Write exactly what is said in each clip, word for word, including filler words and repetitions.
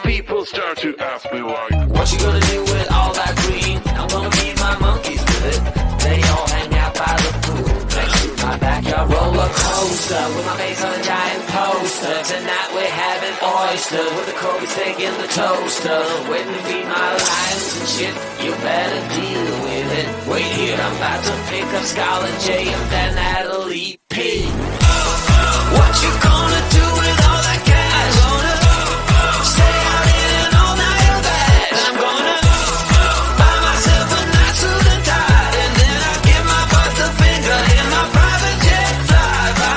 People start to ask me why. What you gonna do with all that green? I'm gonna feed my monkeys with it. They all hang out by the pool next to my backyard roller coaster with my face on a giant poster. Tonight we're having oysters with the Kobe steak in the toaster. Waiting to feed my lions and shit. You better deal with it. Wait here, I'm about to pick up Scarlett J and then Natalie P. What you gonna do with all that cash? Gonna stay out in an all-nighter bed. I'm gonna buy myself a nice suit and tie, and then I'll give my boss the finger in my private jet flyby.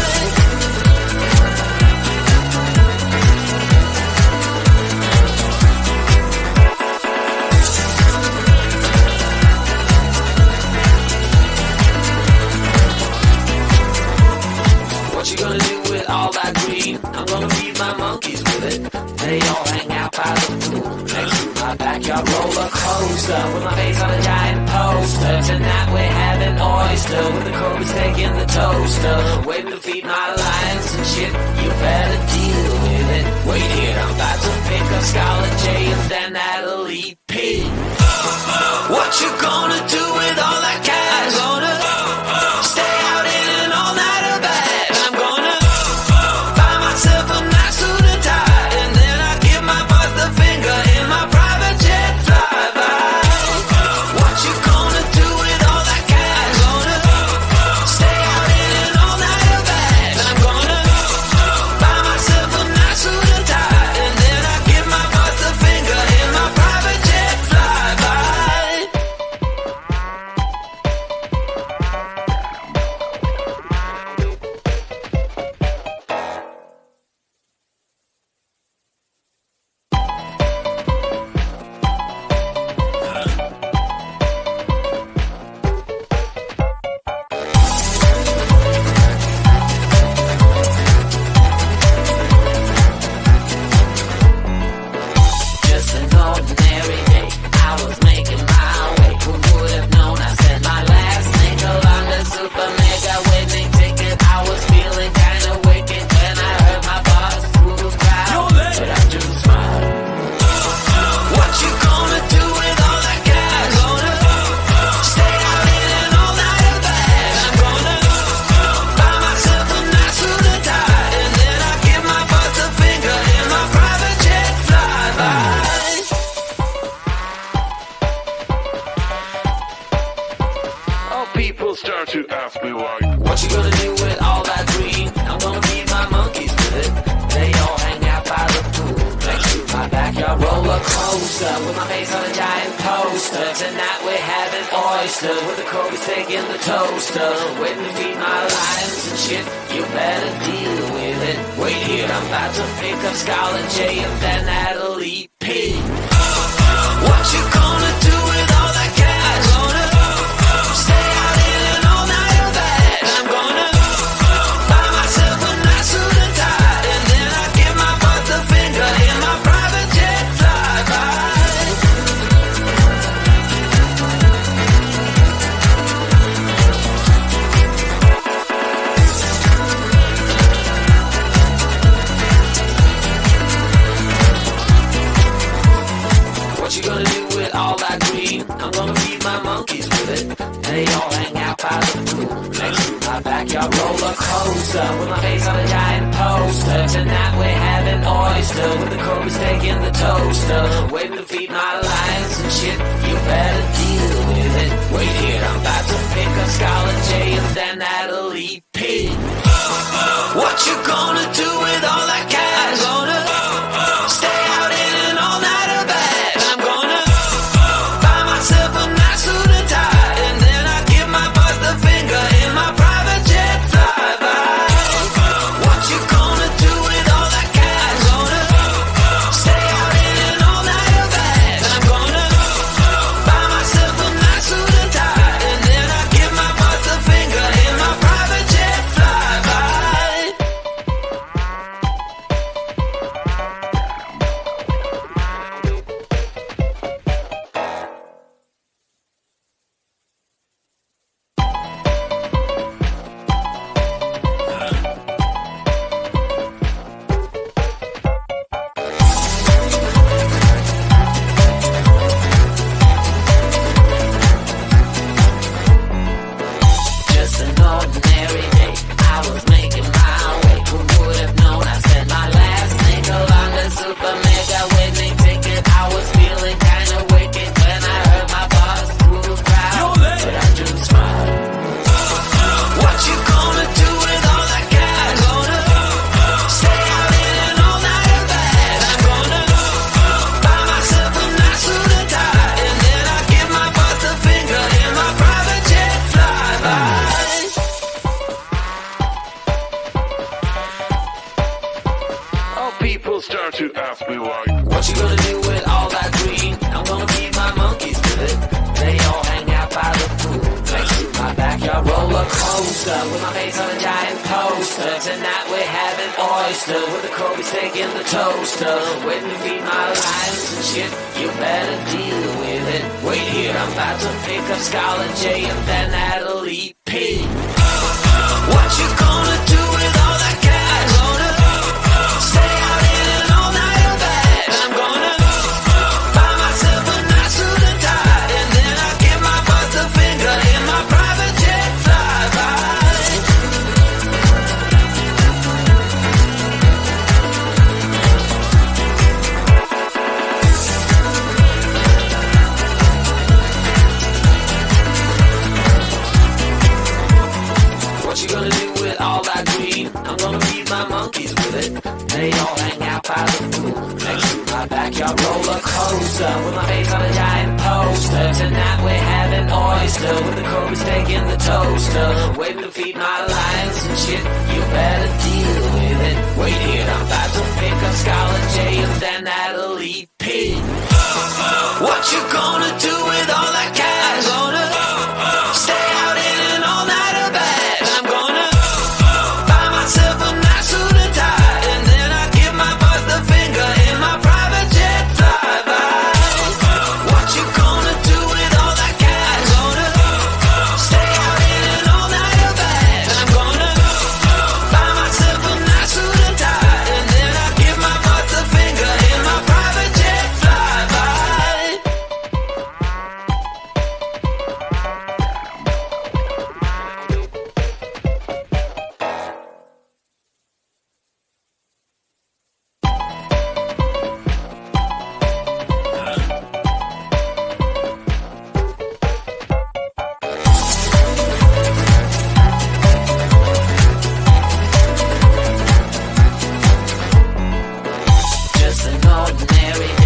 What you gonna do with all that green? I'm gonna feed my monkeys with it. They all hang out by the pool next to my backyard roller coaster with my face on a giant poster. Tonight we're having oyster with the Kobe steak in the toaster. Waiting to feed my lions and shit. You better deal with it. Wait here, I'm about to pick up Scarlett J and then Natalie P. What you gonna do with all that cash? Gonna stay out in an all-nighter bed. I'm gonna buy myself a nice suit and tie, and then I give my boss the finger in my private jet flyby. What you gonna do with all that cash? Gonna stay out in an all-nighter bed. I'm gonna buy myself a nice suit and tie, and then I give my boss the finger in my private jet flyby. Just an ordinary day, I was making my way. Who would have known I said my last nickel on the super mega winning ticket? I was feeling kinda wicked when I heard my boss through the crowd, but I just smiled. What you gonna do with all that cash? Gonna stay out in an all-nighter bed. I'm gonna buy myself a nice suit and tie, and then I give my boss a finger in my private jet flyby. Oh, people start to ask me why. What you gonna do with all that green? I'm gonna feed my monkeys with it. They all hang out by the pool next to my backyard roller coaster with my face on a giant poster. Tonight we're having oyster with the Kobe steak in the toaster. Waiting to feed my lions and shit. You better deal with it. Wait here, I'm about to pick up Scarlett J and then Natalie P. What you gonna do with all that cash? Gonna stay out in an all-nighter bed. I'm gonna buy myself a nice suit and tie, and then I give my boss the finger in my private jet flyby. What you gonna do with all that green? I'm gonna feed my monkeys with it. They all hang out by the pool next to my backyard roller coaster with my face on a giant poster. Tonight we're having oyster with the Kobe steak in the toaster. Waiting to feed my lions and shit. You better deal with it. Wait here, I'm about to pick up Scarlett J and then Natalie P. What you gonna do with all that cash? Gonna stay out in an all-nighter bed. I'm gonna buy myself a nice suit and tie, and then I give my boss the finger in my private jet flyby. What you gonna do with all that cash? Gonna stay out in an all-nighter bed. I'm gonna buy myself a nice suit and tie, and then I give my boss the finger in my private jet flyby. be like, what you gonna do with all that green? I'm gonna feed my monkeys with it. They all hang out by the pool next to my backyard roller coaster with my face on a giant poster. Tonight we're having oyster with the Kobe steak in the toaster. Waiting to feed my lions and shit. You better deal with it. Wait here, I'm about to pick up Scarlet J and then Natalie P. What you gonna do with all that cash? Gonna stay out in an all-nighter bag. I'm gonna buy myself a nice suit and tie, and then I give my boss a finger in my private jet flyby. What you gonna do with all that green? I'm gonna feed my monkeys with it. They all hang out by the pool next to my backyard roller coaster with my face on a giant poster. Tonight we're having oyster with the Kobe steak in the toaster. Waiting to feed my lions and shit. You better deal with it. Wait here, I'm about to pick up Scarlet J and then Natalie P. What you gonna do with all that cash? Gonna stay out in an all-nighter bag. I'm gonna buy myself a nice suit and tie, and then I give my boss the finger in my private jet flyby. What you gonna do with all that cash? Gonna stay out in an all-nighter bag. I'm gonna buy myself a nice suit and tie, and then I give my boss the finger in my private jet flyby. Just an ordinary